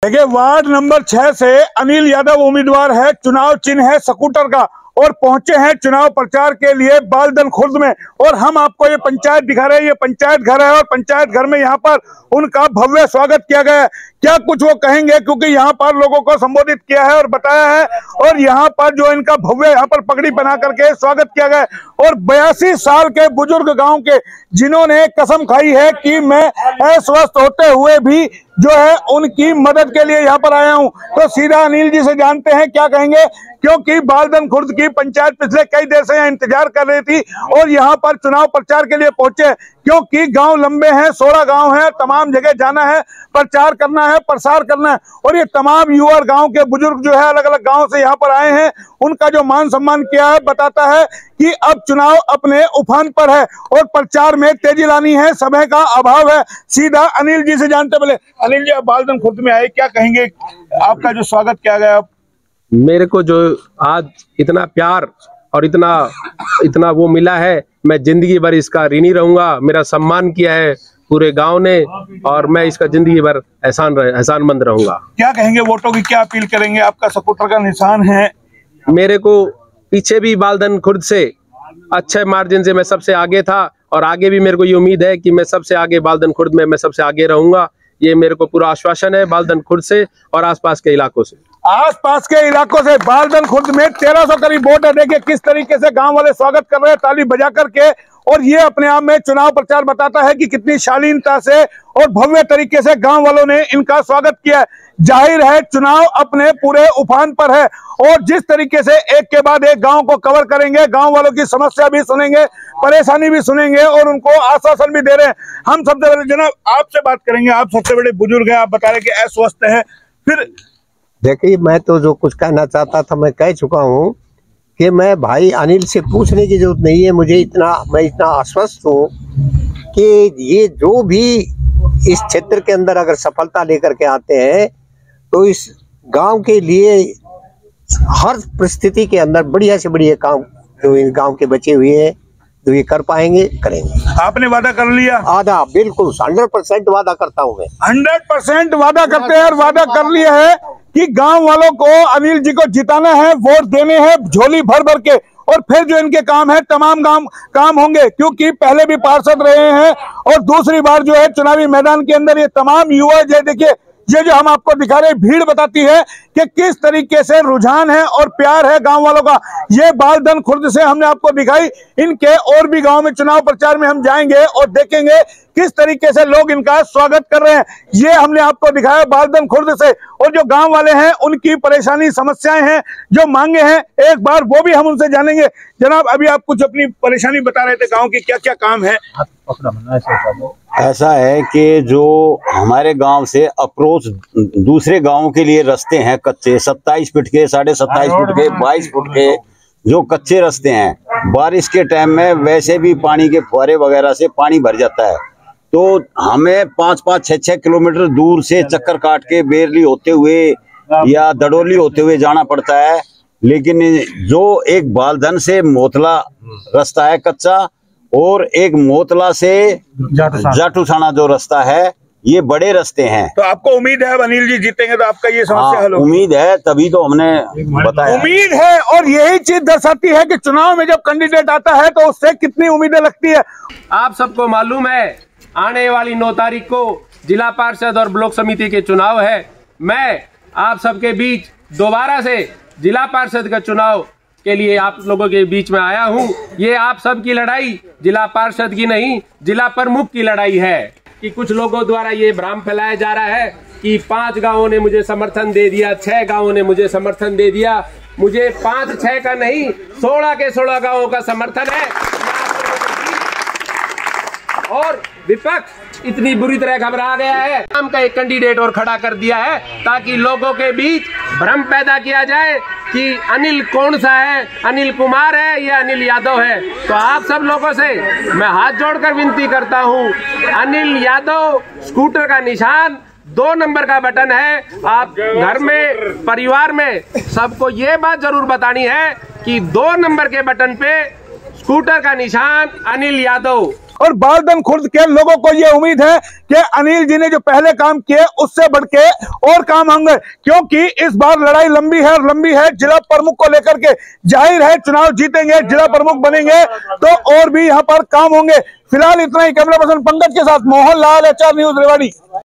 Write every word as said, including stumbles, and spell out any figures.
देखिए, ward number छह से अनिल यादव उम्मीदवार है। चुनाव चिन्ह है स्कूटर का और पहुंचे हैं चुनाव प्रचार के लिए बालदन खुर्द में। और हम आपको ये पंचायत दिखा रहे हैं, ये पंचायत घर है और पंचायत घर में यहाँ पर उनका भव्य स्वागत किया गया है। क्या कुछ वो कहेंगे, क्योंकि यहाँ पर लोगों को संबोधित किया है और बताया है। और यहाँ पर जो इनका भव्य यहाँ पर पगड़ी बना करके स्वागत किया गया है। और बयासी साल के बुजुर्ग गांव के, जिन्होंने कसम खाई है कि मैं अस्वस्थ होते हुए भी जो है उनकी मदद के लिए यहाँ पर आया हूँ। तो सीधा अनिल जी से जानते हैं क्या कहेंगे, क्योंकि बालदन खुर्द की पंचायत पिछले कई देर से यहाँ इंतजार कर रही थी और यहाँ पर चुनाव प्रचार के लिए पहुंचे। क्योंकि गांव लंबे हैं, सोलह गांव हैं, तमाम जगह जाना है, प्रचार करना है, प्रसार करना है। और ये तमाम युवा गांव के बुजुर्ग जो है अलग अलग गांव से यहाँ पर आए हैं। उनका जो मान सम्मान किया है बताता है कि अब चुनाव अपने उफान पर है और प्रचार में तेजी लानी है, समय का अभाव है। सीधा अनिल जी से जानते। बोले अनिल जी, आप बालदन खुर्द में आए, क्या कहेंगे, आपका जो स्वागत किया गया? मेरे को जो आज इतना प्यार और इतना इतना वो मिला है, मैं जिंदगी भर इसका ऋणी रहूंगा। मेरा सम्मान किया है पूरे गांव ने और मैं इसका जिंदगी भर एहसान एहसानमंद रहूंगा। क्या कहेंगे, वोटों की क्या अपील करेंगे? आपका स्कूटर का निशान है। मेरे को पीछे भी बालदन खुर्द से अच्छे मार्जिन से मैं सबसे आगे था और आगे भी मेरे को ये उम्मीद है कि मैं सबसे आगे बालदन खुर्द में मैं सबसे आगे रहूंगा। ये मेरे को पूरा आश्वासन है बालदन खुर्द से और आसपास के इलाकों से। आसपास के इलाकों से बालदन खुर्द में तेरह सौ करीब वोट है। देखिए किस तरीके से गांव वाले स्वागत कर रहे हैं ताली बजा करके। और ये अपने आप में चुनाव प्रचार बताता है कि कितनी शालीनता से और भव्य तरीके से गांव वालों ने इनका स्वागत किया है। जाहिर है चुनाव अपने पूरे उफान पर है और जिस तरीके से एक के बाद एक गांव को कवर करेंगे, गांव वालों की समस्या भी सुनेंगे, परेशानी भी सुनेंगे और उनको आश्वासन भी दे रहे हैं। हम सबसे पहले जनाब आपसे बात करेंगे, आप सबसे बड़े बुजुर्ग हैं, आप बता रहे कि अस्वस्थ है। फिर देखिए, मैं तो जो कुछ कहना चाहता था मैं कह चुका हूँ कि मैं भाई अनिल से पूछने की जरूरत नहीं है। मुझे इतना मैं इतना आश्वस्त हूँ कि ये जो भी इस क्षेत्र के अंदर अगर सफलता लेकर के आते हैं तो इस गांव के लिए हर परिस्थिति के अंदर बढ़िया से बढ़िया काम जो इन गांव के बचे हुए हैं तो ये कर पाएंगे, करेंगे। आपने वादा कर लिया? आधा बिल्कुल हंड्रेड परसेंट वादा करता हूँ मैं। हंड्रेड परसेंट वादा करते हैं और वादा कर लिया है कि गांव वालों को अनिल जी को जिताना है, वोट देने हैं झोली भर भर के। और फिर जो इनके काम है तमाम काम काम होंगे, क्योंकि पहले भी पार्षद रहे हैं और दूसरी बार जो है चुनावी मैदान के अंदर ये तमाम युवा जो देखिए ये जो हम आपको दिखा रहे भीड़ बताती है कि किस तरीके से रुझान है और प्यार है गांव वालों का। ये बालदन खुर्द से हमने आपको दिखाई। इनके और भी गांव में चुनाव प्रचार में हम जाएंगे और देखेंगे किस तरीके से लोग इनका स्वागत कर रहे हैं। ये हमने आपको दिखाया बालदन खुर्द से। और जो गांव वाले हैं उनकी परेशानी समस्याएं हैं, जो मांगे हैं, एक बार वो भी हम उनसे जानेंगे। जनाब, अभी आप कुछ अपनी परेशानी बता रहे थे, गाँव की क्या क्या काम है? ऐसा है कि जो हमारे गांव से अप्रोच दूसरे गांवों के लिए रास्ते हैं कच्चे, सत्ताईस फीट के, साढ़े सत्ताईस फीट के, बाईस फुट के जो कच्चे रास्ते हैं, बारिश के टाइम में वैसे भी पानी के फुहारे वगैरह से पानी भर जाता है। तो हमें पाँच पाँच छः छः किलोमीटर दूर से चक्कर काट के बेरली होते हुए या दड़ोली होते हुए जाना पड़ता है। लेकिन जो एक बालदन से मोतला रास्ता है कच्चा और एक मोतला से जाटूसाना जो रास्ता है, ये बड़े रास्ते हैं। तो आपको उम्मीद है अनिल जी जीतेंगे तो आपका ये समस्या हल होगी? उम्मीद है, तभी तो हमने बताया। उम्मीद है और यही चीज दर्शाती है कि चुनाव में जब कैंडिडेट आता है तो उससे कितनी उम्मीदें लगती है। आप सबको मालूम है आने वाली नौ तारीख को जिला पार्षद और ब्लॉक समिति के चुनाव है। मैं आप सबके बीच दोबारा से जिला पार्षद का चुनाव के लिए आप लोगों के बीच में आया हूं। ये आप सब की लड़ाई जिला पार्षद की नहीं, जिला प्रमुख की लड़ाई है। कि कुछ लोगों द्वारा ये भ्रम फैलाया जा रहा है कि पांच गांवों ने मुझे समर्थन दे दिया, छह गांवों ने मुझे समर्थन दे दिया। मुझे पांच छह का नहीं, सोलह के सोलह गांवों का समर्थन है। और विपक्ष इतनी बुरी तरह घबरा गया है, नाम का एक कैंडिडेट और खड़ा कर दिया है ताकि लोगों के बीच भ्रम पैदा किया जाए कि अनिल कौन सा है, अनिल कुमार है या अनिल यादव है। तो आप सब लोगों से मैं हाथ जोड़कर विनती करता हूं, अनिल यादव स्कूटर का निशान दो नंबर का बटन है। आप घर में परिवार में सबको ये बात जरूर बतानी है कि दो नंबर के बटन पे स्कूटर का निशान अनिल यादव। और बालदन खुर्द के लोगों को ये उम्मीद है कि अनिल जी ने जो पहले काम किए उससे बढ़ के और काम होंगे, क्योंकि इस बार लड़ाई लंबी है और लंबी है जिला प्रमुख को लेकर के। जाहिर है चुनाव जीतेंगे, जिला प्रमुख बनेंगे तो और भी यहाँ पर काम होंगे। फिलहाल इतना ही। कैमरा पर्सन पंकज के साथ Mohan Lal, H R news Rewari.